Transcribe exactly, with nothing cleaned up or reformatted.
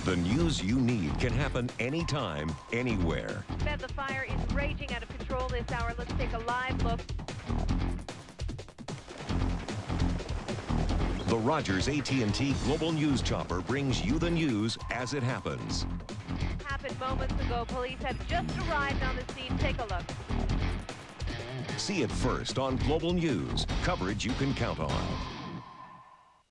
The news you need can happen anytime, anywhere. Bet the fire is raging out of control this hour. Let's take a live look. The Rogers A T and T Global News Chopper brings you the news as it happens. Happened moments ago. Police have just arrived on the scene. Take a look. See it first on Global News, coverage you can count on.